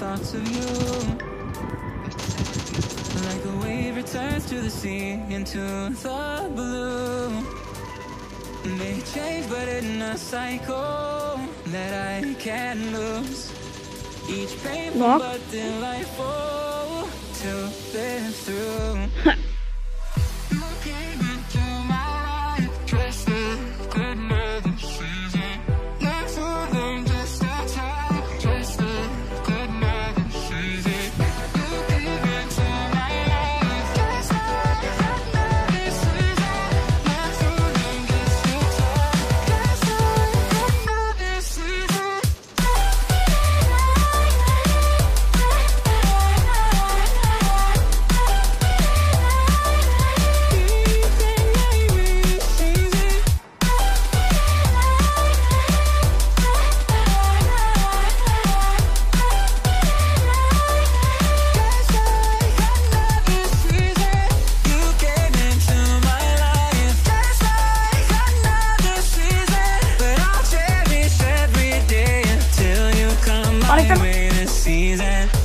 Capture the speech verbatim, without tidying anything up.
thoughts of you. Like the wave returns to the sea, into the blue. May change, but in a cycle that I can't lose. Each painful What? but delightful to live through. You came into my life, just like another season. Not for them, just a time, just like another season. You came into my life, just like another season. Not for them, just a time, just like another season. Monica. Season.